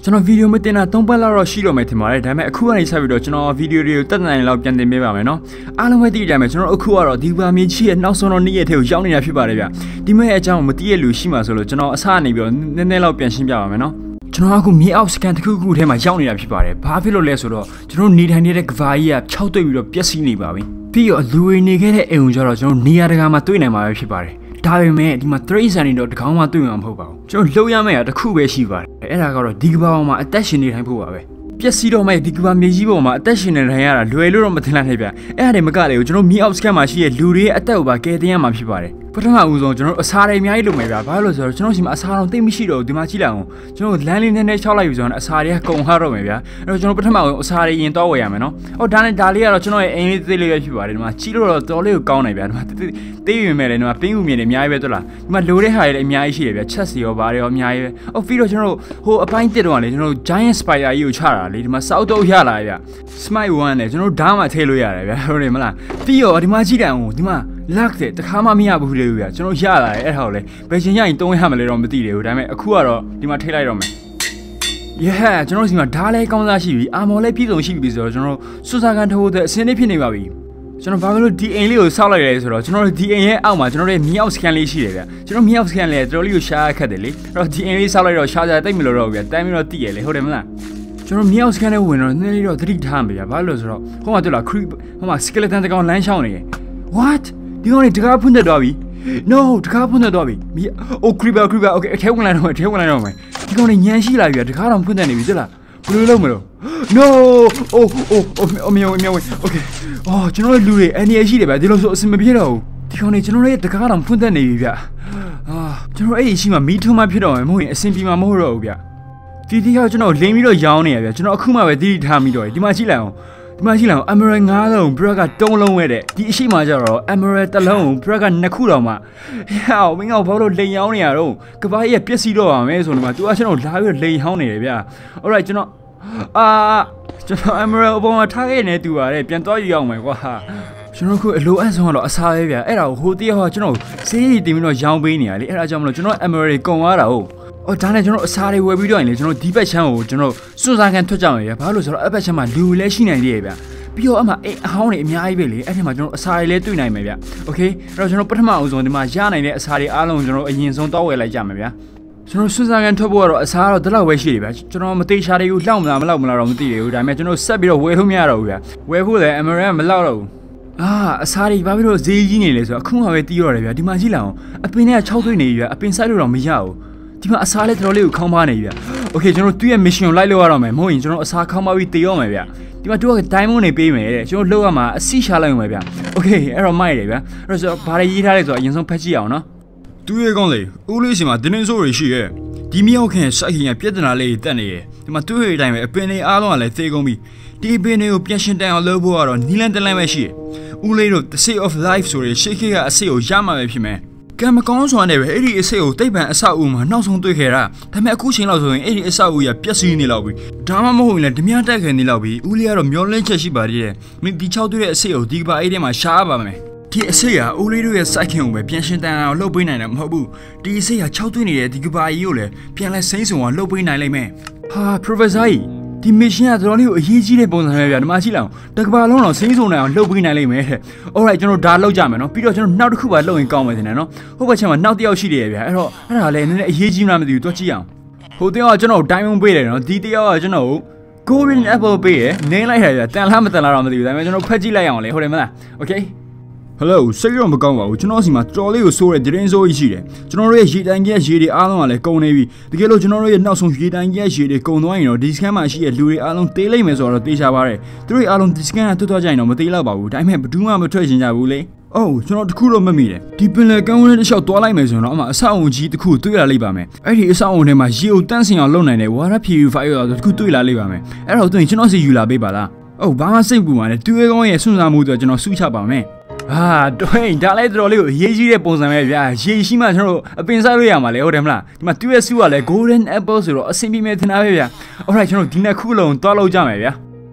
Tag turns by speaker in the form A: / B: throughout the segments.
A: ကျွန်တော်ဗီဒီယိုမတင်တာ3ပတ်လောက်တော့ရှိတော့မယ်ထင်ပါတယ်ဒါပေမဲ့အခုကနေဆက်ပြီးတော့ကျွန်တော်ဗီဒီယိုတွေကိုတက်နိုင်လောက်ပြန်တင်ပေးပါမယ်နော်အားလုံးပဲသိကြမယ်ကျွန်တော်အခုကတော့ဒီဘာမြေကြီးရဲ့နောက်ဆုံးတော့နေ့ရက်ထဲကိုရောက်နေတာဖြစ်ပါတယ်ဗျဒီမဲ့အကြောင်းမသိရလူရှိမှာဆိုလို့ကျွန်တော်အစကနေပြီးတော့နည်းနည်းလောက်ပြန်ရှင်းပြပါမယ်နော်ကျွန်တော်အခုမြေအောက်စကန်တစ်ခုထဲမှာရောက်နေတာဖြစ်ပါတယ်ဘာဖြစ်လို့လဲဆိုတော့ကျွန်တော်နေထိုင်နေတဲ့ကဘာကြီးကခြောက်သွေ့ပြီးတော့ပျက်စီးနေပါပြီပြီးတော့လူတွေနေခဲ့တဲ့အိမ်ကိုကျတော့ကျွန်တော်နေရာတကာမှာတွေ့နိုင်မှာပဲဖြစ်ပါတယ်ဒါပေမဲ့ဒီမှာ3 cm တော့တကောင်မှတွေ့မှာမဟုတ်ပါဘူးကျွန်တော်လှုပ်ရမယ့်အတစ်ခုပဲရှိပါတယ်အဲ့ဒါကတော့ဒီကဘာပေါ်မှာအသက်ရှင်နေထိုင်ဖို့ပါပဲပျက်စီးတော့မဲ့ဒီကဘာမြေကြီးပေါ်မှာအသက်ရှင်နေထိုင်ရတာလွယ်လို့တော့မထင်လိုက်နိုင်ဗျအဲ့ဒါတွေမကလေကိုကျွန်တော်မြေအောက်စကန်မှာရှိတဲ့လူတွေရဲ့အသက်ကိုပါကယ်တင်ရမှာဖြစ်ပါတယ်ပထမဦးဆုံးကျွန်တော်အစားတွေအများကြီးလုပ်မယ်ဗျဘာလို့လဲဆိုတော့ကျွန်တော်စီမှာအစားတော့သိမရှိတော့ဘူးဒီမှာကြည့်လိုက်အောင်ကျွန်တော်လမ်းလေးနည်းနည်းချောက်လိုက်ပြီဆိုတော့အစားတွေကကုန်သွားတော့မယ်ဗျအဲ့တော့ကျွန်တော်ပထမဦးအစားတွေရင်တော့ဝယ်ရမယ်နော်ဟောဒါနဲ့ဒါလေးကတော့ကျွန်တော်ရဲ့အိမ်လေးသေးလေးပဲဖြစ်ပါတယ်ဒီမှာကြည့်လို့တော့တော်လေးကိုကောင်းနေဗျဒီမှာသေးရင်မဲ့လေဒီမှာပင်းကူမြင်နေအများကြီးပဲတွေ့လားဒီမှာလိုတဲ့ဟာတွေလည်းအများကြီးရှိတယ်ဗျချက်စီရောဘာတွေရောအများကြီးပဲဟောပြီးတော့ကျွန်တော်ဟိုအပိုင်းတစ်တော့လေကျွန်တော် giant spider ကြီးကိုချတာလေဒီမှာစောက်တော့ရလာဗျ smite 1နဲ့ကျွန်တော်ဓာတ်မှထည့်လို့ရတယ်ဗျဟုတ်တယ်မလားပြီးတော့ဒီမှာကြည့်တယ်အောင်ဒီမှာလက်တဲ့တခါမှမရဘူးလေဗျကျွန်တော်ရလာတယ်အဲ့ဒါကိုလေဘယ်ချိန်ရရင်တုံးရမလဲတော့မသိတယ်ဘူးဒါပေမဲ့အခုကတော့ဒီမှာထိလိုက်တော့မယ်Yeahကျွန်တော်စီမှာဓာတ်လဲကောင်းစားရှိပြီအာမော်လဲပြည့်စုံရှိပြီဆိုတော့ကျွန်တော်စွစာကန်ထိုးတဲ့အစင်းလေးဖြစ်နေပါပြီကျွန်တော်ဘာလို့ဒီအိမ်လေးကိုစောက်လိုက်လဲဆိုတော့ကျွန်တော်ဒီအိမ်ရဲ့အောက်မှာကျွန်တော်ရဲ့မြေအောက်စကန်လေးရှိတယ်ဗျကျွန်တော်မြေအောက်စကန်လေးတော်တော်လေးကိုရှားခတ်တယ်လေအဲ့တော့ဒီအိမ်လေးစောက်လိုက်တော့ရှားကြတိတ်မလို့တော့ဘူးဗျတိုင်းပြီးတော့တည်ရလေဟုတ်တယ်မလားကျွန်တော်မြေအောက်စကန်လေးဝင်တော့နည်းနည်းတော့သတိထားမှာဗျဘာလို့လဲဆိုတော့ဟိုမှာတွေ့လား creep ဟိုမှာ skeleton တကောင်လမ်းရှောင်းနေတယ် What ဒီကောင်လေးတကားဖွင့်တတ်သွားပြီ No တကားဖွင့်တတ်သွားပြီOh creeper Okay အထဲဝင်လာတော့မယ်ဒီကောင်လေးညံရှိလာပြီတကားတော့ဖွင့်တတ်နေပြီသိလားဘယ်လိုလုပ်မလို့ No Oh မြောင် Okay အော်ကျွန်တော်လူတွေအနေရရှိတယ်ဗျဒီလိုဆိုအဆင်မပြေတော့ဘူးဒီကောင်လေးကျွန်တော်ရဲ့တကားတော့ဖွင့်တတ်နေပြီဗျကျွန်တော်အဲ့ဒီရှိမှမီးထွန်းမှဖြစ်တော့မယ်မဟုတ်ရင်အဆင်ပြေမှာမဟုတ်တော့ဘူးဗျဒီကကျွန်တော်လိမ်ပြီးတော့ရောင်းနေရဗျကျွန်တော်အခုမှပဲသတိထားမိတော့ဒီမှာကြည့်လိုက်အောင်Emerald 9 လုံး Brad က3လုံးဝဲတဲ့ဒီအရှိမှကျတော့ Emerald 1လုံး Brad က2ခုတော့မှဟဲ့မင်းကဘာလို့လိန်ရောင်းနေရတော့ကဘာရဲ့ပျက်စီးတော့ပါမယ်ဆိုတော့မှ तू ကကျွန်တော်လာပြီးလိန်ဟောင်းနေတယ်ဗျာ Alright ကျွန်တော် Emerald အပေါ်မှာထားခဲ့နေတူပါတယ်ပြန်တော့ယူအောင်မယ်ကွာကျွန်တော်ခုအလိုအပ်ဆုံးကတော့အစားပဲဗျာအဲ့ဒါကိုဟိုတည်းဟောကျွန်တော်စေးရည်တင်ပြီးတော့ရောင်းပေးနေရလေအဲ့ဒါကြောင့်မလို့ကျွန်တော် Emerald ကုန်သွားတာဟုတ်အော်ဒါနဲ့ကျွန်တော်အစားတွေဝယ်ပြီးတော့ရင်လေကျွန်တော်ဒီဘက်ချမ်းကိုကျွန်တော်စွန့်စားခံထွက်ကြမယ်ဗျာဘာလို့ဆိုတော့အဘက်ချမ်းမှာလူလည်းရှိနိုင်သေးရဲ့ဗျာပြီးတော့အမှအဟောင်းတွေအများကြီးပဲလေအဲ့ဒီမှာကျွန်တော်အစားတွေလည်းတွေ့နိုင်မယ်ဗျโอเคအဲ့တော့ကျွန်တော်ပထမအဆုံးဒီမှာရနိုင်တဲ့အစားတွေအားလုံးကျွန်တော်အရင်ဆုံးတောက်ဝယ်လိုက်ကြမယ်ဗျာကျွန်တော်စွန့်စားခံထွက်ဖို့ကတော့အစားတော့ဒီလောက်ပဲရှိတယ်ဗျာကျွန်တော်မသေးချာတွေကိုလှောက်မလားမလောက်တော့မသိသေးဘူးဒါပေမဲ့ကျွန်တော်ဆက်ပြီးတော့ဝယ်လို့မရတော့ဘူးဗျာဝယ်ဖို့လည်း Emerald မလောက်တော့ဘူးအစားတွေဘာဖြစ်လို့ဈေးကြီးနေလဲဆိုတော့အခုမှပဲတီးရတယ်ဗျာဒီမှာကြည့်လိုက်အောင်အပင်နဲ့6သွေးနေပြီဗျာအပင်စိုက်လို့တော့မရဘူးဒီမှာအစားလေးတော်လေးကိုခေါင်းပါနေပြီဗျ။ Okay ကျွန်တော်သူ့ရဲ့ mission ကိုလိုက်လို့ရတော့မယ်မဟုတ်ရင်ကျွန်တော်အစားခေါင်းပါပြီးတေရောမယ်ဗျ။ဒီမှာသူက diamond နေပေးမယ်တဲ့ကျွန်တော်လောက်ရမှာအစီရှာလိုက်အောင်ပဲဗျ။ Okay အဲ့တော့မိုက်တယ်ဗျ။အဲ့တော့ဘာတွေရေးထားလဲဆိုတော့အရင်ဆုံးဖတ်ကြည့်အောင်နော်။သူ့ရဲ့ကောင်းလေဦးလေးစီမှာဒင်းဆိုးတွေရှိရဲ့။ဒီမြောက်ခင်စိုက်ခင်ရပြဿနာလေးတက်နေရဲ့။ဒီမှာသူ့ရဲ့အတိုင်းပဲအပင်တွေအားလုံးကလည်းသေကုန်ပြီ။ဒီအပင်တွေကိုပြန်ရှင်တိုင်အောင်လုပ်ဖို့ကတော့နီလန်တလန်ပဲရှိရဲ့။ဦးလေးတို့ The Sea of Life ဆိုတဲ့ရှေ့ခေတ်ကအစီကိုရမှာပဲဖြစ်မယ်။ကံမကောင်းစွာနဲ့ပဲအဲ့ဒီအစိတ်ကိုတိတ်ပံအဆောက်အဦမှာနောက်ဆုံးတွေ့ခဲ့တာဒါပေမဲ့အခုချိန်လောက်ဆိုရင်အဲ့ဒီအဆောက်အဦရပျက်စီးနေလောက်ပြီဒါမှမဟုတ်ရင်လည်းဓမြတက်ခဲနေလောက်ပြီဦးလေးကတော့မျောလင့်ချက်ရှိပါသေးတယ်မင်းဒီ6တွေ့တဲ့အစိတ်ကိုဒီကဘာအဲ့ထဲမှာရှားပါမယ်ဒီအစိတ်ကဦးလေးတို့ရဲ့စိုက်ခင်ကိုပဲပြန်ရှင်တန်အောင်လှုပ်ပေးနိုင်တယ်မဟုတ်ဘူးဒီအစိတ်က6တွေ့နေတဲ့ဒီကဘာကြီးကိုလည်းပြန်လဲစိမ့်စုံအောင်လှုပ်ပေးနိုင်လိမ့်မယ်ဟာ Professor ဒီ mission ကတော်တော်လေးကိုအရေးကြီးတဲ့ပုံစံပဲဗျာဒီမှာကြည့်လိုက်အောင်တကဘာလုံးတော့စိမ့်စုံနိုင်အောင်လှုပ်ပေးနိုင်လိမ့်မယ်တဲ့ Alright ကျွန်တော်ဒါလှုပ်ကြမယ်နော်ပြီးတော့ကျွန်တော်နောက်တစ်ခုပါလှုပ်ရင်ကောင်းမယ်ထင်တယ်နော်ဟိုဘက်ချက်မှာနောက်တစ်ယောက်ရှိတယ်ဗျာအဲ့တော့အဲ့ဒါလည်းနည်းနည်းအရေးကြီးမှမသိဘူးတွက်ကြည့်အောင်ဟိုတယောက်ကကျွန်တော် diamond ပေးတယ်နော်ဒီတယောက်ကကျွန်တော် golden apple ပေးတယ်နင်းလိုက်တယ်ဗျာတန်လားမတန်လားတော့မသိဘူးဒါပေမဲ့ကျွန်တော်ဖက်ကြည့်လိုက်အောင်လေဟုတ်တယ်မလား Okay Hello စိတ်ရောမကောင်းပါဘူးကျွန်တော်စီမှာတော်လေးကိုစိုးတဲ့ဒရင်စိုးကြီးရှိတယ်ကျွန်တော်တို့ရဲ့ရေတိုင်ကြီးရေတွေအားလုံးကလည်းကုန်နေပြီတကယ်လို့ကျွန်တော်တို့ရဲ့နောက်ဆုံးရေတိုင်ကြီးရေတွေကုန်သွားရင်တော့ဒီစကန်မှာရှိတဲ့လူတွေအားလုံးသေးလိမ့်မယ်ဆိုတော့သေချာပါတယ်သူတို့အားလုံးဒီစကန်ကတွတ်သွားကြရင်တော့မသေးတော့ပါဘူးဒါပေမဲ့ဘယ်သူမှမထွက်ချင်ကြဘူးလေအော်ကျွန်တော်တခုတော့မမိတယ်ဒီပင်လယ်ကမ်းဝန်းတစ်လျှောက်သွားလိုက်မယ်ဆိုတော့အမှအဆောက်အုံကြီးတစ်ခုတွေ့လာလိမ့်ပါမယ်အဲ့ဒီအဆောက်အုံထဲမှာရေကိုတန့်စင်အောင်လုပ်နိုင်တဲ့ water purifier တစ်ခုတွေ့လာလိမ့်ပါမယ်အဲ့တော့သူကျွန်တော်စီယူလာပေးပါလားအော်ဘာမှစိတ်ပူပါနဲ့တူရဲကောင်းရဲ့စွန့်စားမှုဆိုကျွန်တော်စုချပါမယ်တွေ့ဒါလည်းတော်တော်လေးကိုအရေးကြီးတဲ့ပုံစံပဲဗျာရေရှိမှကျွန်တော်အပင်စားလို့ရမှာလေဟုတ်တယ်မလားဒီမှာသူ့ရဲ့စုကလည်း golden apple ဆိုတော့အဆင်ပြေမယ်ထင်တာပဲဗျာ Alright ကျွန်တော်ဒီနှစ်ခုလုံးတွားလောက်ကြမယ်ဗျာ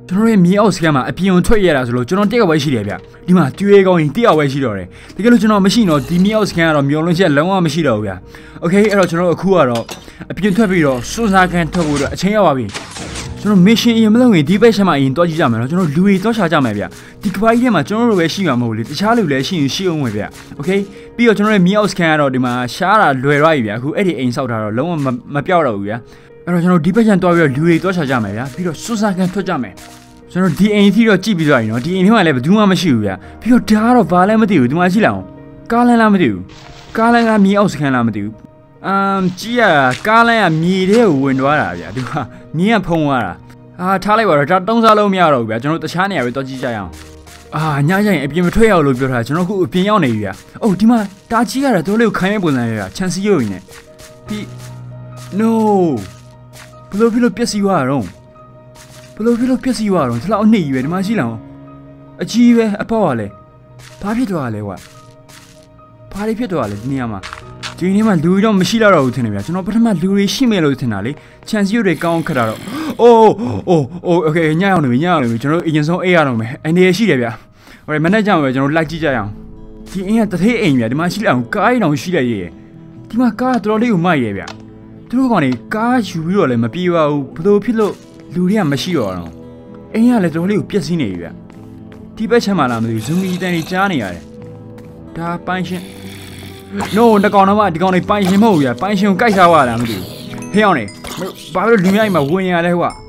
A: ကျွန်တော်ရဲ့မြေအောက်စကန်မှာအပြင်ထွက်ရတာဆိုလို့ကျွန်တော်တက်ကဝဲရှိတယ်ဗျဒီမှာတွေ့ရကောင်းရင်တယောက်ဝဲရှိတော့တယ်တကယ်လို့ကျွန်တော်မရှိတော့ဒီမြေအောက်စကန်ကတော့မျောလုံးချက်လုံးဝမရှိတော့ဘူးဗျโอเคအဲ့တော့ကျွန်တော်အခုကတော့အပြင်ထွက်ပြီးတော့စွန်းစားကန်ထွက်ဖို့အတွက်အချိန်ရောက်ပါပြီကျွန်တော် mission အရင်မလုပ်ရင်ဒီဘက်ချက်မှာအရင်တွားကြည့်ကြမယ်နော်ကျွန်တော်လူတွေတွားရှာကြမယ်ဗျဒီကဘာကြီးထဲမှာကျွန်တော်တို့ပဲရှိမှာမဟုတ်လေတခြားလူလည်းရှိရင်ရှိအောင်ပဲဗျโอเคပြီးတော့ကျွန်တော်ရဲ့မြေအောက်စကန်ကတော့ဒီမှာရှားတာလွယ်ရပြီဗျအခုအဲ့ဒီအိမ်ဆောက်ထားတော့လုံးဝမပြောက်တော့ဘူးဗျအဲ့တော့ကျွန်တော်ဒီဘက်ချက်တွားပြီးတော့လူတွေတွားရှာကြမယ်ဗျပြီးတော့စွန်းစားကန်ထွက်ကြမယ်ကျွန်တော်ဒီအိမ်ထိတော့ကြည့်ပြီးသွားပြီနော်ဒီအိမ်ထဲမှာလည်းဘယ်သူမှမရှိဘူးဗျပြီးတော့ဒါကတော့ဘာလဲမသိဘူးဒီမှာကြည့်လိုက်အောင်ကားလမ်းလားမသိဘူးကားလမ်းကမြေအောက်စကန်လားမသိဘူးကြည့်ရကားလမ်းကမြေထဲကိုဝင်သွားတာဗျဒီမှာမြေကဖုံသွားတာထားလိုက်ပါတော့ဒါတုံးစားလုံးမရတော့ဘူးဗျကျွန်တော်တခြားနေရာပဲတွားကြည့်ကြရအောင်ညကျရင်အပြင်မထွက်ရအောင်လို့ပြောထားကျွန်တော်ခုအပြင်ရောက်နေပြီဗျအိုးဒီမှာတာကြီးရတယ်တို့လေးကိုခိုင်းရပုံစံရချန်စီရုံနဲ့ပြီး no ဘလို့ပြက်စီသွားတော့ဘလို့ပြက်စီသွားတော့ဒီလောက်အနှိမ့်ကြီးပဲဒီမှာရှိလောင်အကြီးပဲအပေါ့ကလည်းဘာဖြစ်သွားလဲကွာဘာတွေဖြစ်သွားလဲဒီနေရာမှာဒီနေ့မှလူတော့မရှိတော့ဘူးထင်တယ်ဗျကျွန်တော်ပထမလူတွေရှိမယ်လို့ထင်တာလေချန်စီရုံတွေကောင်းခတ်တာတော့အိုးโอเคညအောင်နေပြီကျွန်တော်အရင်ဆုံးအေးရတော့မယ်အနေရရှိတယ်ဗျဟိုမနေ့ကျမှပဲကျွန်တော်လိုက်ကြည့်ကြရအောင်ဒီအင်းကတထေးအိမ်ဗျဒီမှာရှိလိုက်အောင်ကားအိမ်အောင်ရှိလိုက်ရဲ့ဒီမှာကားတော်တော်လေးကိုမိုက်ရဲ့ဗျသူတို့ကောင်တွေကားယူပြီးတော့လည်းမပြေပါဘူးဘလို့ဖြစ်လို့လူတွေကမရှိတော့တော့အိမ်ကလည်းတော်တော်လေးကိုပြက်စီးနေပြီဗျဒီဘက်ချက်မှလာမသိဘူးဇူမီတန်တွေကြားနေရတယ်ဒါပိုင်ရှင် no တကောင်တော့မှဒီကောင်တွေပိုင်ရှင်မဟုတ်ဘူးဗျပိုင်ရှင်ကိုကြိုက်စားရတာမသိဘူးဟေးအောင်နေဘာလို့လူများအိမ်မှာဝင်ရလဲကွာ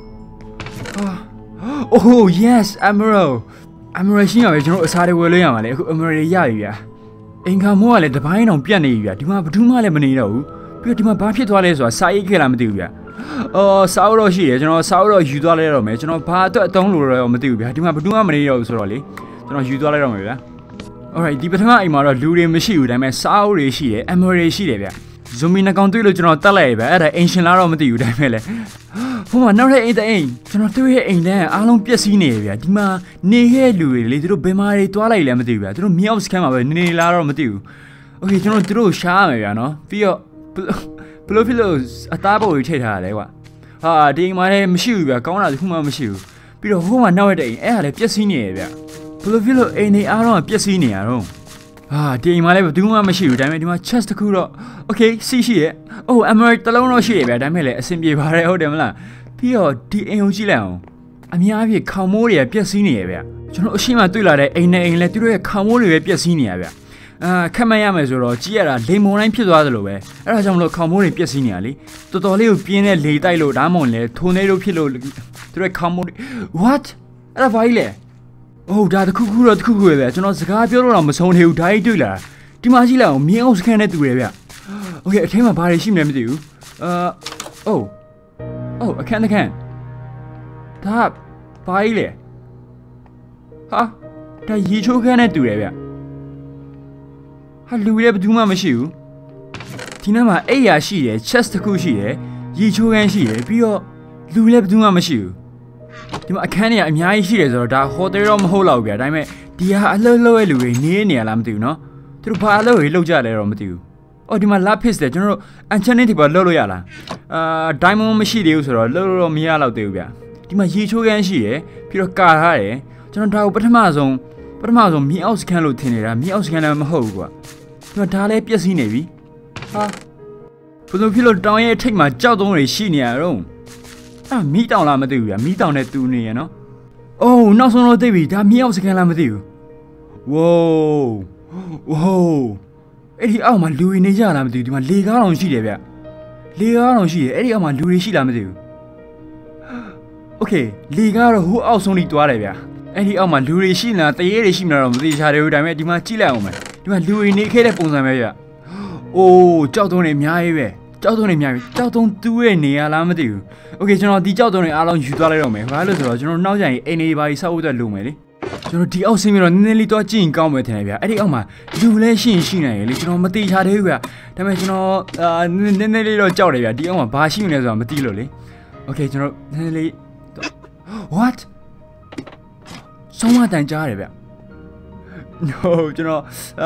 A: oh yes emerald ရှိရပဲကျွန်တော်အစားတွေဝယ်လို့ရမှာလေအခု emerald ရပြီဗျအင်္ဂါမိုးကလည်းတပိုင်းတောင်ပြတ်နေပြီဗျဒီမှာဘယ်သူမှလည်းမနေတော့ဘူးပြီးတော့ဒီမှာဘာဖြစ်သွားလဲဆိုတာစာရေးခဲ့လားမသိဘူးဗျစာအုပ်တော့ရှိတယ်ကျွန်တော်စာအုပ်တော့ယူသွားလိုက်တော့မယ်ကျွန်တော်ဘာအတွက်အသုံးလို့တော့မသိဘူးဗျဒီမှာဘယ်သူမှမနေတော့ဘူးဆိုတော့လေကျွန်တော်ယူသွားလိုက်တော့မယ်ဗျ alright ဒီပထမအိမ်မှာတော့လူတွေမရှိဘူးဒါပေမဲ့စာအုပ်တွေရှိတယ် emerald ရှိတယ်ဗျဇူမီနှကောင်တွေ့လို့ကျွန်တော်တက်လိုက်ရပဲအဲ့ဒါအင်ရှင်လာတော့မသိဘူးဒါပေမဲ့လေဟိုမှာနောက်ထပ်အိမ်တအိမ်ကျွန်တော်တွေ့ရဲ့အိမ်တန်းအားလုံးပြက်စီးနေရဗျဒီမှာနေခဲ့လူတွေလေသူတို့ဘယ်မှာတွေတွားလိုက်လဲမသိဘူးဗျသူတို့မြောက်စကန်မှာပဲနေလာတော့မသိဘူးโอเคကျွန်တော်တို့ရှားရမယ်ဗျနော်ပြီးတော့ဘလို့ဖြစ်လို့အသားပေါ်ကြီးထိထားရတယ်ကွာဒီအိမ်မှာလည်းမရှိဘူးဗျကောင်းတာတစ်ခုမှမရှိဘူးပြီးတော့ဟိုမှာနောက်တဲ့အိမ်အဲ့ဒါလည်းပြက်စီးနေရဗျဘလို့ဖြစ်လို့အိမ်နေအားလုံးပြက်စီးနေရတော့ဒီအိမ်မှာလည်းဘယ်သူမှမရှိဘူးဒါပေမဲ့ဒီမှာ chest တစ်ခုတော့ okay စီးရှိရဲ့emerald တစ်လုံးတော့ရှိရဗျဒါပေမဲ့လည်းအဆင်ပြေပါတယ်ဟုတ်တယ်မလားပြီးတော့ဒီအိမ်ကိုကြည့်လိုက်အောင်အများကြီးခေါင်မိုးတွေကပြက်စီးနေရဗျကျွန်တော်အရှိမတွေ့လာတဲ့အိမ်နဲ့အိမ်လည်းသူတို့ရဲ့ခေါင်မိုးတွေပဲပြက်စီးနေရဗျခက်မှန်းရမယ်ဆိုတော့ကြည့်ရတာလေမုန်တိုင်းဖြစ်သွားသလိုပဲအဲ့ဒါကြောင့်မလို့ခေါင်မိုးတွေပြက်စီးနေရလေတော်တော်လေးကိုပြင်းတဲ့လေတိုက်လို့ဒါမှမဟုတ်လေထိုးနေလို့ဖြစ်လို့သူတို့ရဲ့ခေါင်မိုးတွေ what အဲ့ဒါဘာကြီးလဲဒါတခုခုပဲဗျကျွန်တော်စကားပြောတော့မဆုံးသေးဘူးဒါကြီးတွေ့လာဒီမှာကြည့်လိုက်အောင်မြင်းအောင်စကန်နဲ့တူတယ်ဗျโอเคအထဲမှာဘာတွေရှိမလဲမသိဘူးအခန်းဒါဘာကြီးလဲဒါရေချိုးခန်းနဲ့တူတယ်ဗျလူလည်းဘယ်သူမှမရှိဘူးဒီနေ့မှာအိပ်ရာရှိတယ် chest တစ်ခုရှိတယ်ရေချိုးခန်းရှိတယ်ပြီးတော့လူလည်းဘယ်သူမှမရှိဘူးဒီမှာအခန်းတွေကအများကြီးရှိတယ်ဆိုတော့ဒါဟိုတယ်တော့မဟုတ်တော့ဘူးဗျဒါပေမဲ့ဒီဟာအလှရဲ့လူတွေနေနေရလားမသိဘူးเนาะသူတို့ဘာအလှတွေလောက်ကြလဲတော့မသိဘူးဒီမှာ lapis တယ်ကျွန်တော်တို့ enchanting တွေပါလှုပ်လို့ရလားdiamond မရှိသေးဘူးဆိုတော့လှုပ်လို့မရတော့သေးဘူးဗျဒီမှာရေချိုးခန်းရှိရယ်ပြီးတော့ကာထားတယ်ကျွန်တော်ဒါကိုပထမဆုံးမြေအောက်စကန်လို့ထင်နေတာမြေအောက်စကန်လည်းမဟုတ်ဘူးကွာဒီမှာဒါလည်းပြက်စီးနေပြီဘယ်လိုဖြစ်လို့တောင်ရဲ့ထိပ်မှာကြောက်တုံးတွေရှိနေရတော့မီးတောင်လားမသိဘူးဗျမီးတောင်နဲ့တူနေရနော်နောက်ဆုံးတော့သိပြီဒါမြေအောက်စကန်လားမသိဘူးဝိုးအဲ့ဒီအောက်မှာလူတွေနေကြလားမသိဘူးဒီမှာလေကားတောင်ရှိတယ်ဗျလေကားတောင်ရှိတယ်အဲ့ဒီအောက်မှာလူတွေရှိလားမသိဘူးโอเคလေကားတော့ဟိုအောက်ဆုံးထိသွားတယ်ဗျအဲ့ဒီအောက်မှာလူတွေရှိလားတရေတွေရှိမလားတော့မသိချာတယ်ဘူးဒါပေမဲ့ဒီမှာကြည့်လိုက်အောင်မယ်ဒီမှာလူတွေနေခဲ့တဲ့ပုံစံပဲဗျကြောက်တုံးတွေအများကြီးပဲကြောက်တုံးတူးရဲ့နေရလားမသိဘူးโอเคကျွန်တော်ဒီကြောက်တုံးတွေအားလုံးယူသွားလိုက်တော့မယ်ဘာလို့လဲဆိုတော့ကျွန်တော်နောက်ကျရင်အိမ်လေးပါကြီးဆောက်ဖို့အတွက်လိုမယ်လေကျွန်တော်ဒီအောက်ဆင်းပြီးတော့နည်းနည်းလေးတော့ကြည့်ရင်ကောင်းမယ်ထင်တယ်ဗျအဲ့ဒီအောက်မှာလူလည်းရှိနေရလေကျွန်တော်မသိချာသေးဘူးဗျဒါပေမဲ့ကျွန်တော်နည်းနည်းလေးတော့ကြောက်တယ်ဗျဒီအောက်မှာဘာရှိနေလဲဆိုတာမသိလို့လေโอเคကျွန်တော်နည်းနည်းလေး what ဆုံးမတန်ကြားရတယ်ဗျ no ကျွန်တော်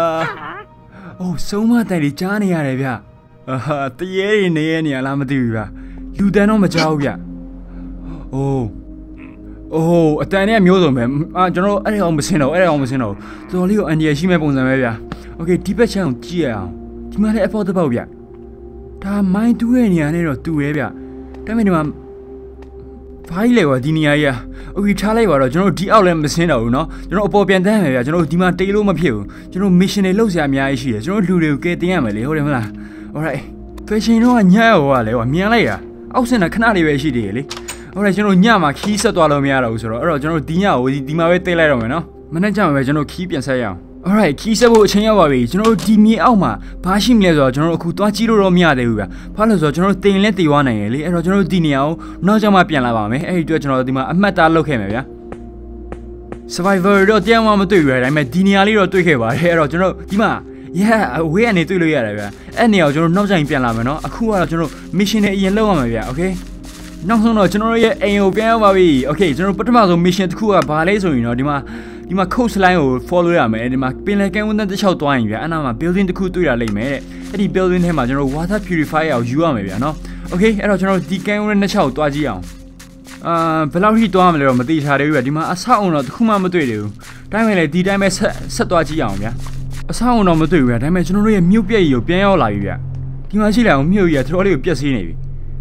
A: ဆုံးမတန်တွေကြားနေရတယ်ဗျတရေတွေနေရလားမသိဘူးဗျလူတန်းတော့မကြောက်ဗျ Oh အတန်နဲ့မျိုးစုံပဲကျွန်တော်အဲ့ဒါအောင်မစင်းတော့တော်လေးကိုအန်ဒီရရှိမဲ့ပုံစံပဲဗျာ Okay ဒီဘက်ချမ်းကိုကြည့်ရအောင်ဒီမှာလည်း effort တစ်ပေါက်ဗျာဒါမိုင်းတူးရဲ့နေရာနဲ့တော့တူရဲဗျာဒါပေမဲ့ဒီမှာဘာကြီးလဲကွာဒီနေရာကြီးOkayထားလိုက်ပါတော့ကျွန်တော်ဒီအောက်လည်းမစင်းတော့ဘူးเนาะကျွန်တော်အပေါ်ပြန်တန်းမယ်ဗျာကျွန်တော်ဒီမှာတေးလို့မဖြစ်ဘူးကျွန်တော် mission တွေလုပ်စရာအများကြီးရှိတယ်ကျွန်တော်လူတွေကိုကဲတင်ရမယ်လေဟုတ်တယ်မလား Alright fashion တော့ညံ့ရောလေကွာမြန်လိုက်ရအောက်စင်တာခဏလေးပဲရှိသေးတယ်လေဟုတ်တယ်ကျွန်တော်ညမှာခီးဆက်သွားလို့မရတော့ဘူးဆိုတော့အဲ့တော့ကျွန်တော်ဒီညကိုဒီမှာပဲတိတ်လိုက်တော့မယ်နော်မနေ့ကျမှပဲကျွန်တော်ခီးပြန်ဆက်ရအောင် Alright ခီးဆက်ဖို့အချိန်ရောက်ပါပြီကျွန်တော်ဒီမြေအောက်မှာဘာရှိမလဲဆိုတော့ကျွန်တော်အခုသွားကြည့်လို့တော့မရသေးဘူးဗျဘာလို့ဆိုတော့ကျွန်တော်တင်လဲတေသွားနိုင်ရလေအဲ့တော့ကျွန်တော်ဒီနေရာကိုနောက်ကျမှပြန်လာပါမယ်အဲ့ဒီအတွက်ကျွန်တော်ဒီမှာအမှတ်သားလုပ်ခဲ့မယ်ဗျာ Survivor တော့တရားမှမတွေ့ဘူးဒါပေမဲ့ဒီနေရာလေးတော့တွေ့ခဲ့ပါတယ်အဲ့တော့ကျွန်တော်ဒီမှာအဝေးကနေတွေ့လို့ရတယ်ဗျာအဲ့နေရာကိုကျွန်တော်နောက်ကျရင်ပြန်လာမယ်နော်အခုကတော့ကျွန်တော် mission နဲ့အရင်လုပ်ရမှာဗျာ Okayနောက်ဆုံးတော့ကျွန်တော်ရဲ့အိမ်ကိုပြန်ရောက်ပါပြီ Okay ကျွန်တော်ပထမဆုံး mission တစ်ခုကဘာလဲဆိုရင်တော့ဒီမှာ coast line ကို follow ရမယ်ဒီမှာပင်လယ်ကမ်းဝန်းတစ်လျှောက်သွားရင်ဗျာအဲ့နာမှာ building တစ်ခုတွေ့ရလိမ့်မယ်တဲ့အဲ့ဒီ building ထဲမှာကျွန်တော် water purifier ကိုယူရမယ်ဗျာနော် Okay အဲ့တော့ကျွန်တော်ဒီကမ်းဝန်းတစ်လျှောက်သွားကြည့်အောင်ဘယ်လောက်ထိသွားမလဲတော့မသိချာသေးဘူးဗျာဒီမှာအဆောက်အုံတော့တစ်ခုမှမတွေ့သေးဘူးဒါပေမဲ့လေဒီတိုင်းပဲဆက်သွားကြည့်အောင်ဗျာအဆောက်အုံတော့မတွေ့ဘူးဗျာဒါပေမဲ့ကျွန်တော်တို့ရဲ့မြို့ပြက်ကြီးကိုပြန်ရောက်လာပြီဗျာဒီမှာရှိလာအောင်မြို့ကြီးကတော်တော်လေးကိုပြက်စီးနေပြီ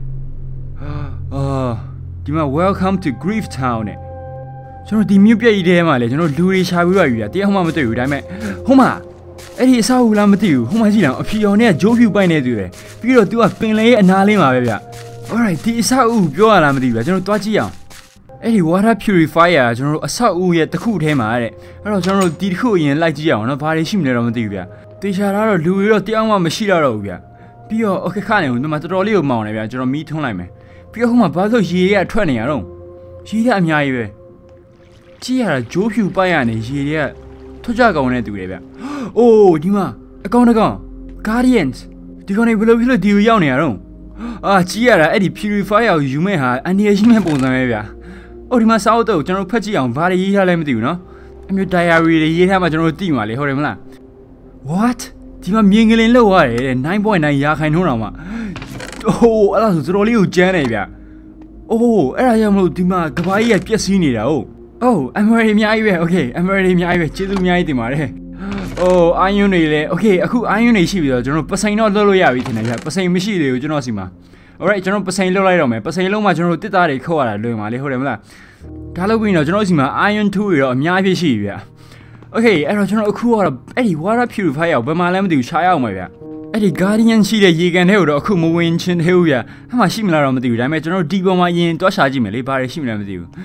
A: ဒီမှာ welcome to Grief Town နဲ့ကျွန်တော်ဒီမြို့ပြက်ကြီးထဲမှာလေကျွန်တော်လူတွေရှာပြီးပါပြီဗျာတရားမှမတွေ့ဘူးဒါပေမဲ့ဟိုမှာအဲ့ဒီအဆောက်အဦလားမသိဘူးဟိုမှာရှိလာအောင်အဖြူရောင်နဲ့ဂျိုးဖြူပိုက်နေတွေ့တယ်ပြီးတော့ तू ကပင်လယ်ရဲ့အနားလေးမှာပဲဗျာ Alright ဒီအဆောက်အဦပြောရလားမသိဘူးဗျာကျွန်တော်တွားကြည့်အောင်အဲ့ဒီ water purifier ကျွန်တော်တို့အဆောက်အဦရဲ့တစ်ခုထဲမှာတဲ့အဲ့တော့ကျွန်တော်တို့ဒီတစ်ခုအရင်လိုက်ကြည့်အောင်နော်ဘာတွေရှိမလဲတော့မသိဘူးဗျာတေချာတော့လူတွေတော့တရားမှမရှိတော့ဘူးဗျာပြီးတော့ okay ခါနေဦးဒီမှာတော်တော်လေးကိုမောင်နေဗျာကျွန်တော်မီးထွန်းလိုက်မယ်ပြီးတော့ဟိုမှာဘာလို့ရေတွေကထွက်နေရတော့ရေတွေအများကြီးပဲကြည့်ရတာဂျိုးဖြူပိုက်ရနေရေတွေကထွက်ကြကောင်နဲ့တူတယ်ဗျ။အိုးဒီမှာအကောင်တကောင် Guardians ဒီကောင်တွေဘယ်လိုဖြစ်လို့ဒီကိုရောက်နေရတော့ကြည့်ရတာအဲ့ဒီ purifier ကိုယူမဲ့ဟာအန်ဒီရရှိမဲ့ပုံစံပဲဗျာ။အိုးဒီမှာစာအုပ်တော့ကျွန်တော်ဖတ်ကြည့်အောင်ဘာတွေရေးထားလဲမသိဘူးနော်။အမျိုး diary တွေရေးထားမှကျွန်တော်သိမှာလေဟုတ်တယ်မလား။ What ဒီမှာမြင်ကလေးလောက်ရတယ်တဲ့ 9.9 ရာခိုင်နှုန်းတော့မှအိုးအဲ့ဒါဆိုတော်တော်လေးကိုကျန်းနေဗျာ။အိုးအဲ့ဒါကြောင့်မလို့ဒီမှာကဘာကြီးကပြက်စီးနေတာဟုတ်Emery အများကြီးပဲ Okay Emery အများကြီးပဲကျေးဇူးအများကြီးတင်ပါတယ်iron တွေလည်း Okay အခု iron တွေရှိပြီတော့ကျွန်တော်ပစိန်တော့လှုပ်လို့ရပြီထင်တယ်ဗျပစိန်မရှိသေးဘူးကျွန်တော်စီမှာ Alright ကျွန်တော်ပစိန်လှုပ်လိုက်တော့မယ်ပစိန်လုံးမှာကျွန်တော်တစ်သားတွေခုတ်ရတာလွယ်မှာလေဟုတ်တယ်မလားဒါလုပ်ပြီးတော့ကျွန်တော်စီမှာ iron 2တွေတော့အများကြီးရှိပြီဗျ Okay အဲ့တော့ကျွန်တော်အခုကတော့အဲ့ဒီ water purifier ကိုဘယ်မှာလဲမသိဘူးရှားရအောင်ပါဗျအဲ့ဒီ Guardian ရှိတဲ့ရေကန်ထဲကိုတော့အခုမဝင်ချင်းသေးဘူးဗျအဲ့မှာရှိမလားတော့မသိဘူးဒါပေမဲ့ကျွန်တော်ဒီပေါ်မှာရင်တွားရှာကြည့်မယ်လေဘာတွေရှိမလဲမသိဘူး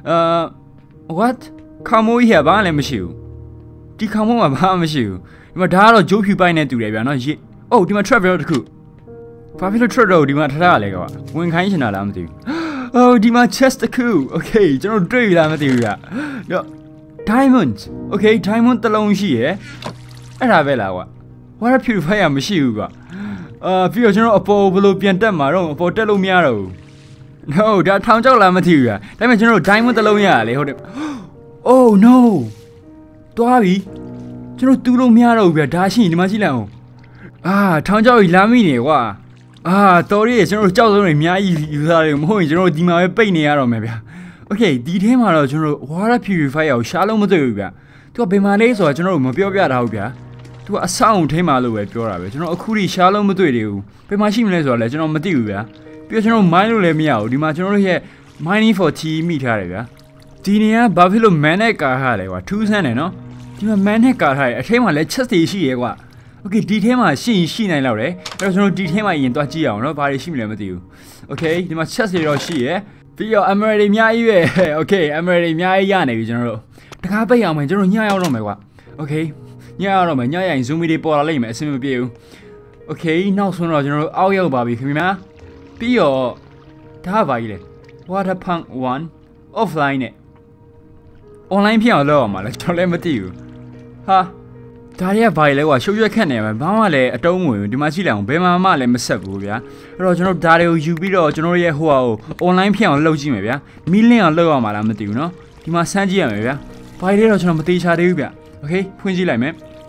A: What ခေါမိုးကြီးကဘာလည်းမရှိဘူးဒီခေါမိုးမှာဘာမှမရှိဘူးဒီမှာဒါကတော့ဂျိုးဖြူပိုက်နဲ့တူတယ်ဗျာနော်ရေဒီမှာ travel တခုဘာဖြစ်လို့ travel ဒီမှာထားရလဲကွာဝင်ခိုင်းချင်တာလားမသိဘူးဒီမှာ chest တခု Okay ကျွန်တော်တွေ့ပြီလားမသိဘူးဗျာတော့ diamond Okay diamond တစ်လုံးရှိရယ်အဲ့ဒါပဲလားကွာ water purifier မရှိဘူးကွာပြီးတော့ကျွန်တော်အပေါ်ဘယ်လိုပြန်တက်မှာတော့အပေါ်တက်လို့မရတော့ဘူးNo ဒါထောင်ကြောက်လားမသိဘူးဗျာဒါပေမဲ့ကျွန်တော်တို့ diamond တစ်လုံးရရလေဟုတ်တယ် Oh no တွားပြီကျွန်တော်တူးလို့မရတော့ဘူးဗျာဒါရှိရင်ဒီမှာရှိလိုက်အောင်ထောင်ကြောက်ကြီးလာမိနေကွာတော်ရီကျွန်တော်တို့ကြောက်စုံတွေအများကြီးယူစားတယ်မဟုတ်ရင်ကျွန်တော်တို့ဒီမှာပဲပိတ်နေရတော့မယ်ဗျာ Okay ဒီထဲမှာတော့ကျွန်တော်တို့ water purifier ကိုရှားလို့မတွေ့ဘူးဗျာသူကဘယ်မှာလဲဆိုတော့ကျွန်တော်တို့မပြောပြတာဟုတ်ဗျာသူကအဆောင်ထဲမှာလို့ပဲပြောတာပဲကျွန်တော်အခုထိရှားလို့မတွေ့သေးဘူးဘယ်မှာရှိမလဲဆိုတော့လည်းကျွန်တော်မသိဘူးဗျာပြီးတော့ကျွန်တော် mine လို့လည်းမရဘူးဒီမှာကျွန်တော်တို့ရဲ့ mining for tea မိထားတယ်ဗျာဒီနေရာဘာဖြစ်လို့ man နဲ့ကာထားလဲကွာထူးဆန်းတယ်နော်ဒီမှာ man နဲ့ကာထားတယ်အထဲမှာလည်း chest တွေရှိရဲကွာ Okay ဒီထဲမှာရှိနိုင်လောက်တယ်အဲ့တော့ကျွန်တော်ဒီထဲမှာရင်သွားကြည့်အောင်နော်ဘာတွေရှိမလဲမသိဘူး Okay ဒီမှာ chest တွေတော့ရှိရဲပြီးတော့ emerald တွေအများကြီးပဲ Okay emerald တွေအများကြီးရနေပြီကျွန်တော်တို့တကားပိတ်အောင်မယ်ကျွန်တော်ညရောက်တော့မယ်ကွာ Okay ညရောက်တော့မယ်ညရင် zoom တွေပေါ်လာလိမ့်မယ်အဆင်မပြေဘူး Okay နောက်ဆုံးတော့ကျွန်တော်တို့အောက်ရောက်ပါပြီခင်ဗျာပြီးတော့ဒါပါကြီးလေ water pump 1 offline နဲ့ online ဖြစ်အောင်လုပ်အောင်ပါလေကျွန်တော်လည်းမသိဘူးဟာဒါတွေကဘာကြီးလဲကွာရှုပ်ရွက်ခက်နေမှာဘာမှလည်းအတုံးဝင်ဒီမှာရှိလိုက်အောင်ဘယ်မှာမှလည်းမဆက်ဘူးဗျာအဲ့တော့ကျွန်တော်ဒါတွေကိုယူပြီးတော့ကျွန်တော်ရဲ့ဟိုဟာကို online ဖြစ်အောင်လုပ်ကြည့်မယ်ဗျာမီးလင်းအောင်လုပ်အောင်ပါလားမသိဘူးเนาะဒီမှာစမ်းကြည့်ရမယ်ဗျာဘာကြီးလဲတော့ကျွန်တော်မသေးချာသေးဘူးဗျ Okay ဖွင့်ကြည့်လိုက်မယ်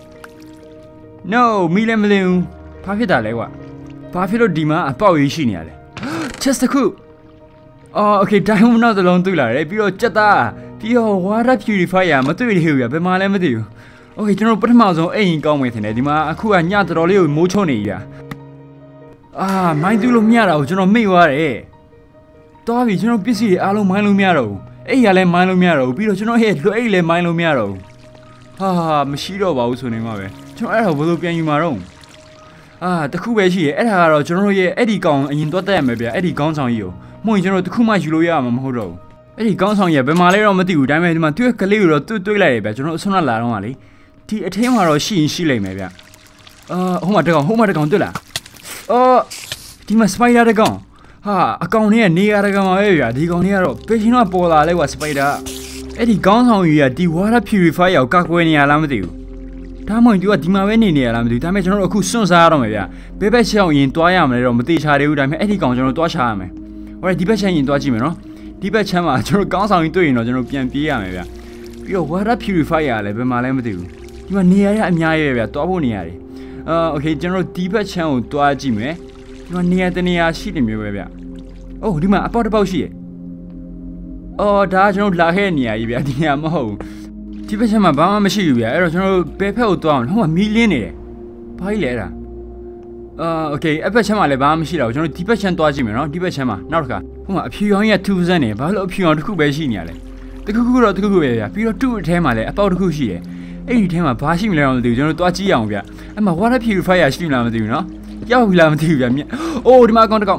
A: No မီးလည်းမလင်းဘူးဘာဖြစ်တာလဲကွာဘာဖြစ်လို့ဒီမှာအပေါက်ကြီးရှိနေရလဲ Chest တစ်ခုโอเคတိုင်းမနောက်တစ်လုံးတွေ့လာတယ်ပြီးတော့ကြက်သားပြီးတော့ water purifier မတွေ့သေးဘူးဗျဘယ်မှာလဲမသိဘူးโอเคကျွန်တော်ပထမဆုံးအိမ်ကောင်းမယ်ထင်တယ်ဒီမှာအခုကညတော်တော်လေးကိုမိုးချုံနေပြီမိုင်းတူလို့မရတော့ကျွန်တော်မိသွားတယ်တော်ပြီကျွန်တော်ပစ္စည်းတွေအားလုံးမိုင်းလို့မရတော့ဘူးအိမ်ကလည်းမိုင်းလို့မရတော့ဘူးပြီးတော့ကျွန်တော်ရဲ့လွှဲအိမ်လည်းမိုင်းလို့မရတော့ဘူးမရှိတော့ပါဘူးဆိုနေမှာပဲကျွန်တော်အဲ့ဒါဘယ်လိုပြန်ယူမှာတော့တခုပဲရှိရဲ့အဲ့ဒါကတော့ကျွန်တော်ရဲ့အဲ့ဒီကောင်အရင်သွားတက်ရမယ်ဗျအဲ့ဒီကောင်းဆောင်ကြီးကိုမဟုတ်ရင်ကျွန်တော်တခုမှယူလို့ရမှာမဟုတ်တော့ဘူးအဲ့ဒီကောင်းဆောင်ကြီးဘယ်မှာလဲတော့မသိဘူးဒါပေမဲ့ဒီမှာသူ့ကလေးကိုတော့တွေးလိုက်တယ်ဗျကျွန်တော်အဆွမ်းလာတော့ကလေဒီအထင်းမှာတော့ရှိရင်ရှိလိမ့်မယ်ဗျဟိုမှာတကောင်တွေ့လားဒီမှာစပိုက်ဒါတကောင်အကောင်လေးကနေရတကောင်ပဲဗျဒီကောင်လေးကတော့ပေရှင်တော့ပေါ်လာလဲကွာစပိုက်ဒါအဲ့ဒီကောင်းဆောင်ကြီးကဒီ water purifier ကိုကာကွယ်နေရလားမသိဘူးဒါမှမဟုတ်သူကဒီမှာပဲနေရလားမသိဘူးဒါပေမဲ့ကျွန်တော်တို့အခုစွန့်စားရတော့မယ်ဗျဘဲဘက်ချက်အောင်ရင်တွားရမယ်တော့မသေးချာသေးဘူးဒါပေမဲ့အဲ့ဒီကောင်ကျွန်တော်တွားချရမယ်ဟိုဒီဘက်ချက်ရင်တွားကြည့်မယ်နော်ဒီဘက်ချက်မှာကျွန်တော်ကောင်းဆောင်ကြီးတွေ့ရင်တော့ကျွန်တော်ပြန်ပြေးရမယ်ဗျပြီးတော့ water purifier လည်းဘယ်မှာလဲမသိဘူးဒီမှာနေရရအများကြီးပဲဗျတွားဖို့နေရတယ်โอเคကျွန်တော်ဒီဘက်ချက်ကိုတွားကြည့်မယ်ဒီမှာနေရတနေရရှိနေမျိုးပဲဗျဒီမှာအပေါက်တစ်ပေါက်ရှိရဒါကျွန်တော်လာခဲ့နေရကြီးဗျဒီနေရာမဟုတ်ဘူးဒီဘက်ချက်မှာဘာမှမရှိဘူးဗျအဲ့တော့ကျွန်တော်ဘယ်ဖက်ကိုတွားအောင်ဟိုမှာမီးလင်းနေတယ်ဘာကြီးလဲအဲ့ဒါโอเคအဖက်ချက်မှာလည်းဘာမှမရှိတော့ဘူးကျွန်တော်ဒီဘက်ချက်တွားကြည့်မယ်နော်ဒီဘက်ချက်မှာနောက်တစ်ခါဟိုမှာအဖြူရောင်ကြီးက2%နေဘာလို့အဖြူရောင်တစ်ခုပဲရှိနေရလဲတခုခုတော့တခုခုပဲဗျပြီးတော့2အထဲမှာလည်းအပေါက်တစ်ခုရှိတယ်အဲ့ဒီထဲမှာဘာရှိမလဲတော့မသိဘူးကျွန်တော်တွားကြည့်အောင်ဗျအဲ့မှာ water purifier ရှိမလားမသိဘူးနော်ရောက်ပြီလားမသိဘူးဗျဒီမှာအကောင်တစ်ကောင်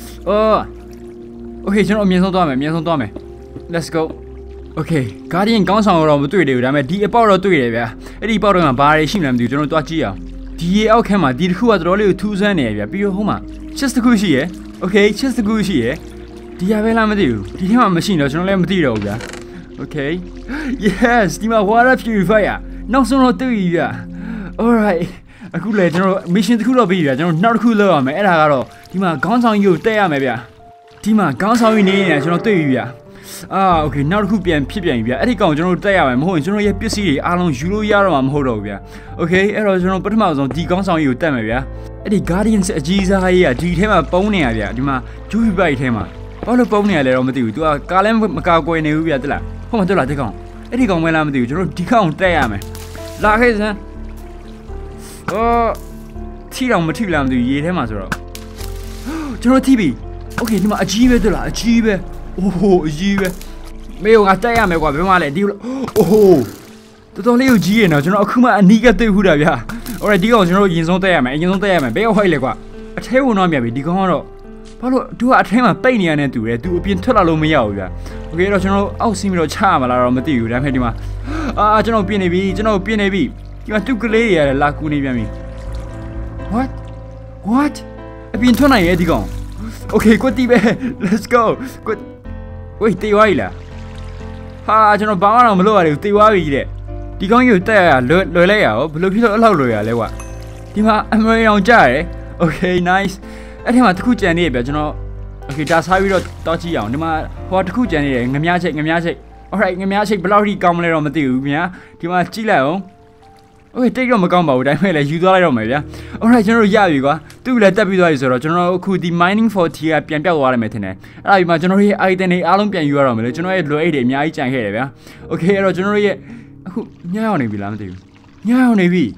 A: โอเคကျွန်တော်အမြင်ဆုံးသွားမယ် let's go okay guardian ကောင်းဆောင်တော့မတွေ့သေးဘူးဒါပေမဲ့ဒီအပေါက်တော့တွေ့တယ်ဗျအဲ့ဒီအပေါက်တော့မှာဘာတွေရှိမလဲမသိဘူးကျွန်တော်တွားကြည့်အောင်ဒီရေအောက်ခဲမှာဒီတစ်ခုကတော်တော်လေးကိုထူးဆန်းနေဗျပြီးတော့ဟိုမှာ chest တစ်ခုရှိရယ် okay chest တစ်ခုရှိရယ်ဒီရပဲလားမသိဘူးဒီထဲမှာမရှိတော့ကျွန်တော်လည်းမသိတော့ဘူးဗျ okay yes ဒီမှာ water purifier နောက်ဆုံးတော့တွေ့ပြီဗျ alright အခုလေကျွန်တော် mission တစ်ခုတော့ပြီးပြီဗျကျွန်တော်နောက်တစ်ခုလုပ်ရမယ်အဲ့ဒါကတော့ဒီမှာခေါင်းဆောင်ကြီးကိုတက်ရမယ်ဗျဒီမှာခေါင်းဆောင်ကြီးနေနေတာကျွန်တော်တွေ့ပြီဗျโอเคနောက်တစ်ခုပြန်ဖြစ်ပြန်ပြီဗျအဲ့ဒီကောင်ကျွန်တော်တို့တက်ရမယ်မဟုတ်ရင်ကျွန်တော်ရဲ့ပစ္စည်းတွေအားလုံးယူလို့ရတော့မှာမဟုတ်တော့ဘူးဗျโอเคအဲ့တော့ကျွန်တော်ပထမဆုံးဒီခေါင်းဆောင်ကြီးကိုတက်မယ်ဗျအဲ့ဒီ guardians အကြီးစားကြီးကဒီထဲမှာပုံနေရဗျဒီမှာ jewelry bag ထဲမှာဘာလို့ပုံနေရလဲတော့မသိဘူး तू ကကားလည်းမကာကွယ်နေဘူးဗျတက်လားဟုတ်မှာတက်လားဒီကောင်အဲ့ဒီကောင်မဲလားမသိဘူးကျွန်တော်ဒီကောင်တက်ရမယ်လာခဲ့စမ်းထီတော့မထီလားမသိဘူးရေထဲမှာဆိုတော့ကျွန်တော်ထီပြီโอเคဒီမှာအကြီးပဲတက်လားအကြီးပဲအကြီးပဲမေကတက်ရမယ်ကွာဘယ်မှာလဲဒီတော်တော်လေးကိုကြီးရနော်ကျွန်တော်အခုမှအနီးကတွေ့ခုတာဗျာalrightဒီကောင်ကျွန်တော်ရင်ဆုံးတက်ရမယ်ဘယ်ရောက်ဟိုက်လဲကွာအထဲဝင်တော့မြပြီဒီကောင်ကတော့ဘာလို့သူကအထဲမှာပိတ်နေရတဲ့တူတယ်သူအပြင်ထွက်လာလို့မရဘူးဗျာโอเคတော့ကျွန်တော်အောက်ဆင်းပြီးတော့ချရမှာလားတော့မသိဘူးဒါပေမဲ့ဒီမှာကျွန်တော်ပြင်နေပြီဒီမှာတူကလေးတွေရတယ်လာကူနေပြန်ပြီ what အပြင်ထွက်နိုင်ရဲ့ဒီကောင်โอเคကိုတီးပဲ let's go ကိုဝေးတေးဝါးကြီးလားကျွန်တော်ဘာမှတော့မလုပ်ရဘူးတေးဝါးပြီတဲ့ဒီကောင်းကြီးကိုတက်ရလွယ်လိုက်ရအောင်ဘယ်လိုဖြစ်လို့အဲ့လောက်လွယ်ရလဲကွာဒီမှာအမရီအောင်ကြားရတယ်โอเค nice အဲ့ထဲမှာတစ်ခုကြံနေရပြကျွန်တော်โอเคဒါစားပြီးတော့တောက်ကြည့်အောင်ဒီမှာဟိုတစ်ခုကြံနေတယ်ငမြချိတ် alright ငမြချိတ်ဘယ်လောက်ထိကောင်းမလဲတော့မသိဘူးဗျာဒီမှာကြည့်လိုက်အောင်โอเคတိတ်တော့မကောင်းပါဘူးဒါပေမဲ့လည်းယူသွားလိုက်တော့မယ်ဗျာ alright ကျွန်တော်ရပြီကွာသူ့လည်းတက်ပြီးသွားပြီဆိုတော့ကျွန်တော်အခုဒီ mining for tea ကပြန်ပြောက်သွားရမယ်ထင်တယ်အဲ့ဒါဒီမှာကျွန်တော်ရဲ့ item တွေအားလုံးပြန်ယူရတော့မယ်လေကျွန်တော်ရဲ့လွယ်အိတ်တွေအများကြီးကြံခဲ့တယ်ဗျာ okay အဲ့တော့ကျွန်တော်ရဲ့အခုညရောက်နေပြီလားမသိဘူးညရောက်နေပြီ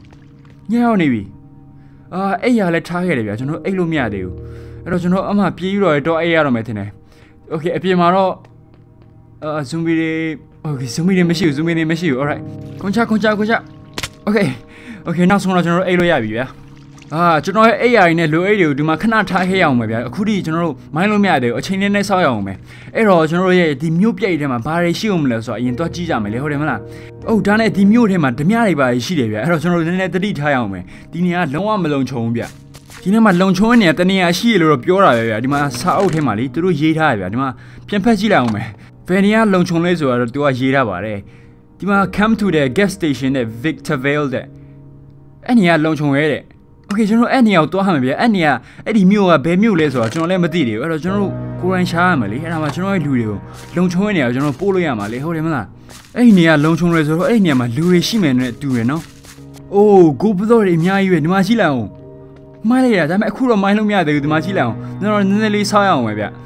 A: အဲ့ရလည်းထားခဲ့တယ်ဗျာကျွန်တော်အိတ်လို့မရသေးဘူးအဲ့တော့ကျွန်တော်အမှပြေးပြီးတော့အိတ်ရတော့မယ်ထင်တယ် okay အပြင်မှာတော့zombie တွေ okay zombie တွေမရှိဘူး alright ခွန်ချokay နောက်ဆုံးတော့ကျွန်တော်တို့အိတ်လို့ရပြီဗျာကျွန်တော်ရဲ့အိတ်ရည်နဲ့လိုအိတ်တွေကိုဒီမှာခဏထားခဲ့ရအောင်ပဲဗျာအခုထိကျွန်တော်တို့မိုင်းလို့မရသေးဘူးအချိန်နဲ့စောက်ရအောင်ပဲအဲ့တော့ကျွန်တော်တို့ရဲ့ဒီမြို့ပြိတ်ထဲမှာဘာတွေရှိအောင်မလဲဆိုတော့အရင်တော့ကြည့်ကြမယ်လေဟုတ်တယ်မလားဒါနဲ့ဒီမြို့ထဲမှာဓမြတွေပါရှိတယ်ဗျာအဲ့တော့ကျွန်တော်တို့နည်းနည်းတတိထားရအောင်ပဲဒီနေရာလုံးဝမလုံခြုံဘူးဗျာဒီနေ့မှာလုံခြုံနေတနေရာရှိရလို့တော့ပြောတာပဲဗျာဒီမှာစာအုပ်ထဲမှာလေသူတို့ရေးထားရဗျာဒီမှာပြန်ဖက်ကြည့်လိုက်အောင်ပဲဘယ်နေရာလုံခြုံလဲဆိုတော့သူကရေးထားပါတယ်ဒီမှာ come to the gas station တဲ့ Victorville တဲ့အဲ့နေရာလုံခြုံရဲတဲ့ okay ကျွန်တော်အဲ့နေရာကိုတွားရမှာဗျာအဲ့နေရာအဲ့ဒီမြို့ကဘယ်မြို့လဲဆိုတော့ကျွန်တော်လည်းမသိသေးဘူးအဲ့တော့ကျွန်တော်တို့ကိုရိုင်းရှားရမှာလေအဲ့ဒါမှကျွန်တော်ရဲ့လူတွေကိုလုံခြုံတဲ့နေရာကိုကျွန်တော်ပို့လို့ရမှာလေဟုတ်တယ်မလားအဲ့ဒီနေရာလုံခြုံရဲဆိုတော့အဲ့ဒီနေရာမှာလူတွေရှိမယ်နဲ့တူရယ်နော်ကိုပသောတွေအများကြီးပဲဒီမှာရှိလိုက်အောင်မိုင်းလိုက်ရဒါပေမဲ့အခုတော့မိုင်းလို့မရသေးဘူးဒီမှာရှိလိုက်အောင်ကျွန်တော်နည်းနည်းလေးဆောက်ရအောင်ပဲဗျ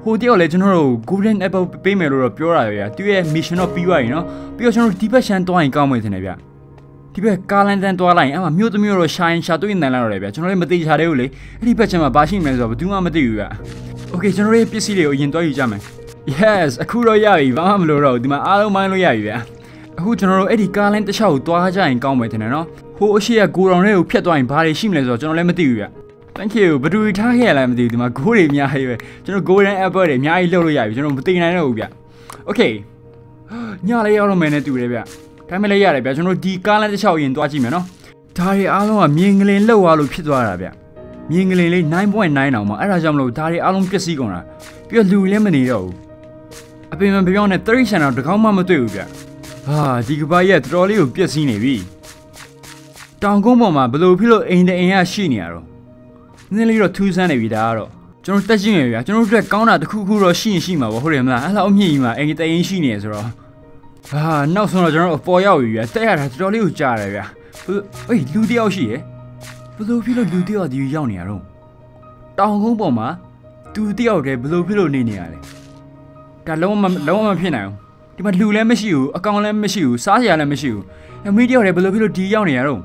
A: ဟိုတယောက်လည်းကျွန်တော်တို့ golden apple ပေးမယ်လို့တော့ပြောတာပဲဗျာသူရဲ့ mission တော့ပြီးသွားပြီနော်ပြီးတော့ကျွန်တော်တို့ဒီဘက်ရှမ်းသွားရင်ကောင်းမယ်ထင်တယ်ဗျဒီဘက်ကားလန်တန်သွားလိုက်ရင်အမှမြို့သမီးတို့ရှာရင်ရှာတွေ့နေလိုက်တော့တယ်ဗျကျွန်တော်လည်းမသိချာသေးဘူးလေအဲ့ဒီဘက်ချမ်းမှာဘာရှိမလဲဆိုတော့ဘယ်သူမှမသိဘူးဗျ Okay ကျွန်တော်ရဲ့ပစ္စည်းတွေကိုအရင်တွားယူကြမယ် Yes အခုတော့ရပြီဘာမှမလိုတော့ဘူးဒီမှာအားလုံးမိုင်းလို့ရပြီဗျအခုကျွန်တော်တို့အဲ့ဒီကားလန်တစ်လျှောက်ကိုတွားကြရင်ကောင်းမယ်ထင်တယ်နော်ဟိုအရှိကကိုရောင်တွေကိုဖျက်သွားရင်ဘာတွေရှိမလဲဆိုတော့ကျွန်တော်လည်းမသိဘူးဗျ Thank you ဘယ်သူထားခဲ့ရလဲမသိဘူးဒီမှာ gold တွေအများကြီးပဲကျွန်တော် golden apple တွေအများကြီးလှုပ်လို့ရပြီကျွန်တော်မသိနိုင်တော့ဘူးဗျ Okay ညလေးရောက်တော့မယ်နဲ့တူတယ်ဗျဒါမှလည်းရတယ်ဗျကျွန်တော်ဒီကားလန်တစ်လျှောက်ရင်တွားကြည့်မယ်နော်ဒါတွေအားလုံးကမြင်ကလေးလှုပ်သွားလို့ဖြစ်သွားတာဗျမြင်ကလေးလေး 9.9 တောင်မှအဲ့ဒါကြောင့်မလို့ဒါတွေအားလုံးပျက်စီးကုန်တာပြီးတော့လူလည်းမနေတော့ဘူးအပင်မပြောင်းနဲ့30ဆန်တော့တကောင်းမှမတွေ့ဘူးဗျဟာဒီကဘာကြီးကတော်တော်လေးကိုပျက်စီးနေပြီတောင်ကုန်းပေါ်မှာဘလို့ဖြစ်လို့အိမ်တအိမ်ရရှိနေရတော့နည်းလေးတော့ထူးဆန်းနေပြီဒါကတော့ကျွန်တော်တက်ရှင်းရဗျာကျွန်တော်တို့အတွက်ကောင်းတာတစ်ခုခုတော့ရှိရင်ရှိမှာပေါ့ဟုတ်တယ်မလားအဲ့လောက်အမြင့်ကြီးမှာအိမ်တအိမ်ရှိနေရဆိုတော့ဟာနောက်ဆုံးတော့ကျွန်တော်အပေါ်ရောက်ပြီဗျာတက်ရတာတော်တော်လေးကိုကြားတယ်ဗျာအေးလူတယောက်ရှိရယ်ဘလို့ဖြစ်လို့လူတယောက်ဒီရောက်နေရတော့တောင်ကုန်းပေါ်မှာသူတယောက်တည်းဘလို့ဖြစ်လို့နေနေရလဲဒါလုံးဝမဖြစ်နိုင်ဘူးဒီမှာလူလည်းမရှိဘူးအကောင်လည်းမရှိဘူးစားစရာလည်းမရှိဘူးအမေတယောက်တည်းဘလို့ဖြစ်လို့ဒီရောက်နေရတော့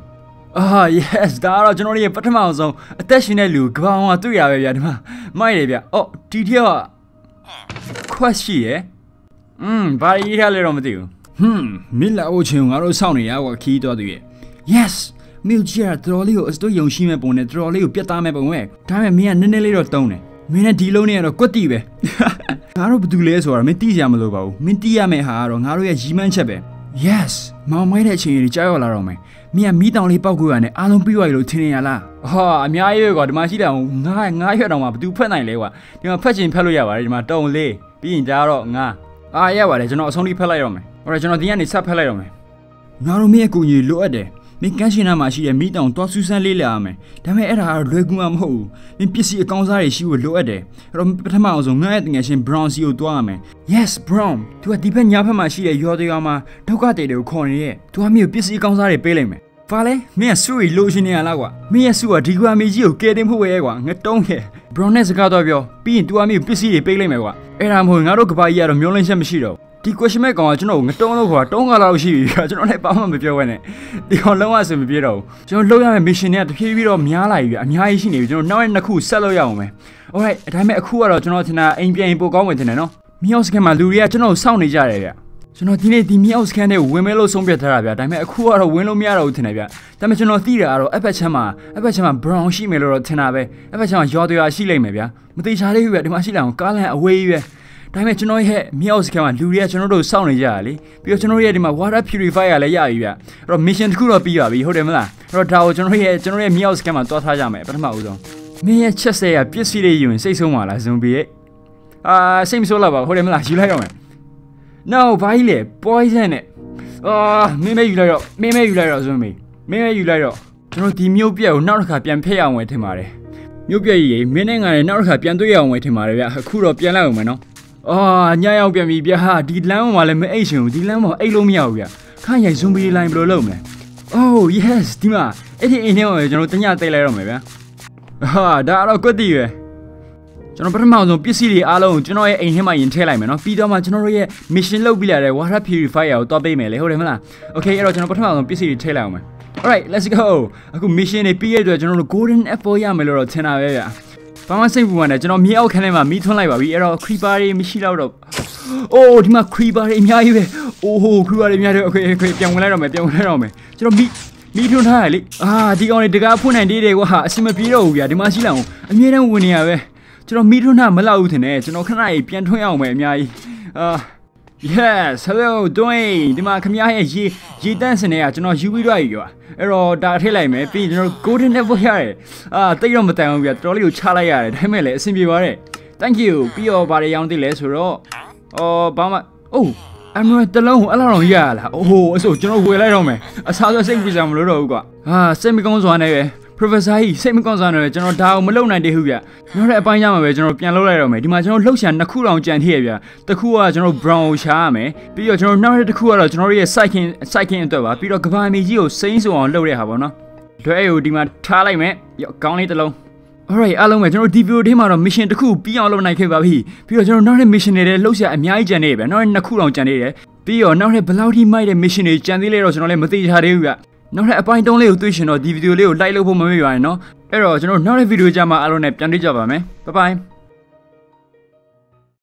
A: yes ဒါတော့ကျွန်တော်တို့ရဲ့ပထမဆုံးအသက်ရှင်တဲ့လူကဘာမှတွေ့ရပဲဗျာဒီမှာမိုက်တယ်ဗျအော်ဒီတယောက်က question ရယ်ဘာရေးထားလဲတော့မသိဘူးမင်းလာဖို့ချင်းငါတို့စောင့်နေရကွာခီးတော့သူရဲ့ yes မြို့ကြီးကတော်လေးကိုအစတိုးယုံရှိမဲ့ပုံနဲ့တော်လေးကိုပြတ်သားမဲ့ပုံပဲဒါပေမဲ့မင်းကနည်းနည်းလေးတော့တုံးတယ်မင်းနဲ့ဒီလုံးနဲ့ကတော့ကွက်တီပဲငါတို့ဘာတူလဲဆိုတာမင်းသိကြမလို့ပါဘူးမင်းသိရမယ့်ဟာကတော့ငါတို့ရဲ့ရီးမှန်းချက်ပဲ yes မောင်မိုက်တဲ့အချိန်ကြီးကြောက်ရောက်လာတော့မယ်မင်းကမီးတောင်လေးပောက်ကွေးရတယ်အားလုံးပြီးသွားပြီလို့ထင်နေရလားဟာအများကြီးပဲကွာဒီမှာရှိတယ်ငါးရွက်တောင်မှဘသူဖက်နိုင်လဲကွာဒီမှာဖက်ချင်ဖက်လို့ရပါတယ်ဒီမှာတုံလေးပြီးရင်ဒါတော့ငါရပါတယ်ကျွန်တော်အဆုံးထိဖက်လိုက်တော့မယ်ဟိုကျွန်တော်ဒီကနေဆက်ဖက်လိုက်တော့မယ်ငါတို့မင်းရဲ့ကိုကြီးလိုအပ်တယ်မင်းကန်းရှင်နာမှာရှိတဲ့မီးတောင်သွားဆူဆန်းလေးလာရမယ်ဒါပေမဲ့အဲ့ဒါကတော့လွယ်ကူမှမဟုတ်ဘူးမင်းပစ္စည်းအကောင်းစားတွေရှိဖို့လိုအပ်တယ်အဲ့တော့ပထမအောင်ဆုံးငါ့ရဲ့တငယ်ချင်း Brown စီကိုတွားရမယ် Yes Brown သူကဒီဘက်ညာဘက်မှာရှိတဲ့ရော်တွေမှာဒုက္ခတွေတွေကိုခေါ်နေရဲ့သူကမင်းကိုပစ္စည်းအကောင်းစားတွေပေးလိုက်မယ်ဘာလဲမင်းကစုရီလိုရှင်နေရလားကွာမင်းရဲ့စုကဒီကွာမီကြီးကိုကဲတင်ဖို့ပဲကွာငါတုံးခဲ့ Brown နဲ့စကားတော့ပြောပြီးရင်သူကမင်းကိုပစ္စည်းတွေပေးလိုက်မယ်ကွာအဲ့ဒါမဟုတ်ငါတို့ကဘာကြီးကတော့မျောလင်းချက်မရှိတော့ဒီ question မဲ့ကောင်ကကျွန်တော်ငတုံးလို့ခေါ်တာတုံးကလောက်ရှိပြီကျွန်တော်လည်းဘာမှမပြောဘဲနဲ့ဒီကောင်လုံးဝအဆင်မပြေတော့ဘူးကျွန်တော်လုပ်ရမယ့် mission တွေကတဖြည်းဖြည်းတော့များလာပြီအများကြီးရှိနေပြီကျွန်တော်နောက်ရက်နှစ်ခုဆက်လုပ်ရအောင်မယ် alright ဒါပေမဲ့အခုကတော့ကျွန်တော်ထင်တာအိမ်ပြန်ပို့ကောင်းဝင်ထင်တယ်နော်မြောက်စကန်မှာလူတွေကကျွန်တော်စောင့်နေကြတယ်ဗျကျွန်တော်ဒီနေ့ဒီမြောက်စကန်နဲ့ဝင်မဲလို့ဆုံးဖြတ်ထားတာဗျဒါပေမဲ့အခုကတော့ဝင်လို့မရတော့ဘူးထင်တယ်ဗျဒါပေမဲ့ကျွန်တော်သိတာကတော့အဖက်ချမ်းမှာ brown ရှိမယ်လို့တော့ထင်တာပဲအဖက်ချမ်းမှာရော်တွေကရှိလိမ့်မယ်ဗျမသေးချာလေးဗျဒီမှာရှိလာအောင်ကားလန်အဝေးကြီးပဲဒါပေမဲ့ကျွန်တော်ရဲ့မြောက်စကန်မှာလူတွေကကျွန်တော်တို့စောင့်နေကြရလေပြီးတော့ကျွန်တော်ရဲ့ဒီမှာ water purifier လည်းရပြီဗျအဲ့တော့ mission တစ်ခုတော့ပြီးပါပြီဟုတ်တယ်မလားအဲ့တော့ဒါကိုကျွန်တော်ရဲ့မြောက်စကန်မှာတွားထားကြမယ်ပထမဦးဆုံးမင်းရဲ့ချက်ဆဲရပစ္စည်းတွေယူရင်စိတ်ဆုံးပါလားဇွန်ဘီရဲ့စိတ်မဆိုးလာပါဟုတ်တယ်မလားယူလိုက်တော့မယ် no ဘာကြီးလဲ poison နဲ့မင်းမဲယူလိုက်တော့ဇွန်ဘီမင်းမဲယူလိုက်တော့ကျွန်တော်ဒီမြို့ပြက်ကိုနောက်တစ်ခါပြန်ဖျက်ရအောင်ဝယ်ထင်ပါတယ်မြို့ပြက်ကြီးမင်းနဲ့ငါနဲ့နောက်တစ်ခါပြန်တွေ့ရအောင်ဝယ်ထင်ပါတယ်ဗျအခုတော့ပြန်လိုက်အောင်မယ်နော်ညရောက်ပြန်ပြီဗျာဒီလမ်းပေါ်မှာလည်းမအိတ်ရှင်ဘူးဒီလမ်းပေါ်အိတ်လို့မရဘူးဗျာခန့်ရိုက်ဇွန်ဘီလိုင်းဘယ်လိုလုပ်မလဲ Oh yes ဒီမှာအဲ့ဒီအိမ်ထဲမှာကျွန်တော်တညတိတ်လိုက်တော့မယ်ဗျာဒါတော့ကွက်တီပဲကျွန်တော်ပထမဆုံးပစ္စည်းတွေအားလုံးကိုကျွန်တော်ရဲ့အိမ်ထဲမှာယင်ထည့်လိုက်မယ်နော်ပြီးတော့မှကျွန်တော်တို့ရဲ့ mission လုပ်ပြီးလာတဲ့ water purifier ကိုတွားပေးမယ်လေဟုတ်တယ်မလား Okay အဲ့တော့ကျွန်တော်ပထမဆုံးပစ္စည်းတွေထည့်လိုက်အောင်မယ် Alright let's go အခု mission တွေပြီးရတဲ့အတွက်ကျွန်တော်တို့ golden apple ရမယ်လို့တော့ထင်တာပဲဗျာဘာမှစိတ်ပူမှန်းကျွန်တော်မြေအောက်ခန်းထဲမှာမီးထွန်းလိုက်ပါပြီအဲ့တော့ creeper တွေမရှိတော့ဒီမှာ creeper တွေအများကြီးပဲcreeper တွေအများကြီး Okay ပြန်ဝင်လိုက်တော့မယ်ကျွန်တော်မီးထွန်းထားရလေဒီကောင်တွေတကားဖွင့်နိုင်သေးတယ်ကွာအဆင်မပြေတော့ဘူးဗျာဒီမှာရှိလာအောင်အမြဲတမ်းဝင်နေရပဲကျွန်တော်မီးထွန်းထားမလောက်ဘူးထင်တယ်ကျွန်တော်ခဏကြီးပြန်ထွန်းရအောင်ပဲအများကြီးYes hello တွင်းဒီမှာခမရရဲ့ရေတန့်စနေကကျွန်တော်ယူပြီးတော့ရွာအဲ့တော့ဒါထိလိုက်မယ်ပြီးကျွန်တော် golden apple ရတယ်တိတ်တော့မတန်ဘူးဗျာတော်လေးကိုချလိုက်ရတယ်ဒါပေမဲ့လည်းအဆင်ပြေပါတယ် Thank you ပြီးတော့ဗာတွေရောင်းသေးလဲဆိုတော့ဘာမှemerald တလုံးကိုအဲ့လောက်တော့ရရလားအဲ့ဆိုကျွန်တော်ဝယ်လိုက်တော့မယ်အစားဆိုစိတ်ပူစရာမလိုတော့ဘူးကွာစိတ်မကောင်းစွာနဲ့ပဲ Professor ကြီးစိတ်မကောင်းစွာနဲ့ပဲကျွန်တော်ဒါကိုမလုပ်နိုင်သေးဘူးဗျနောက်တဲ့အပိုင်းရမှာပဲကျွန်တော်ပြန်လုပ်လိုက်တော့မယ်ဒီမှာကျွန်တော်လှုပ်ရှာနှစ်ခုတောင်ကြံထည့်ရဗျတစ်ခုကကျွန်တော် brown ကိုရှာရမယ်ပြီးတော့ကျွန်တော်နောက်တစ်ခုကတော့ကျွန်တော်ရဲ့ cycling အတွက်ပါပြီးတော့ကဘာမီကြီးကိုစိမ့်ဆိုအောင်လုပ်ရတဲ့ဟာပေါ့နော်လွဲကိုဒီမှာထားလိုက်မယ်ကောင်းလေးတစ်လုံး Alright အားလုံးပဲကျွန်တော်ဒီဗီဒီယိုထဲမှာတော့ mission တစ်ခုပြီးအောင်လုပ်နိုင်ခဲ့ပါပြီပြီးတော့ကျွန်တော်နောက်ထပ် mission တွေလည်းလုပ်စရာအများကြီးကြံနေပြီနောက်ထပ်2ခုတောင်ကြံနေတယ်ပြီးတော့နောက်ထပ်ဘယ်လောက်ထိမိုက်တဲ့ mission တွေကြံသေးလဲတော့ကျွန်တော်လည်းမသိချသေးဘူးဗျနောက်ထပ်အပိုင်း3လေးကိုတွေ့ရှင်တော့ဒီဗီဒီယိုလေးကို like လုပ်ဖို့မမေ့ပါနဲ့နော်အဲ့တော့ကျွန်တော်နောက်ထပ်ဗီဒီယိုကြမှာအားလုံးနဲ့ပြန်တွေ့ကြပါမယ် bye bye